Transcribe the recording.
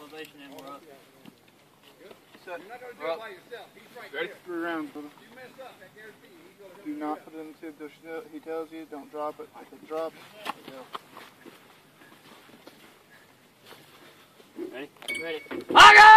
elevation and we're up. Set. You're not going to do it by yourself. He's right there. 3 rounds, brother. You mess up, I guarantee you. He's going to do not put it in the tube. He tells you, don't drop it. If it drops, go. Ready? Ready. I got